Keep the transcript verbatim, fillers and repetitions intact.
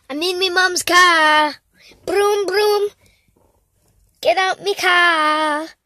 I'm in me mum's car. Broom, broom. Get out me car.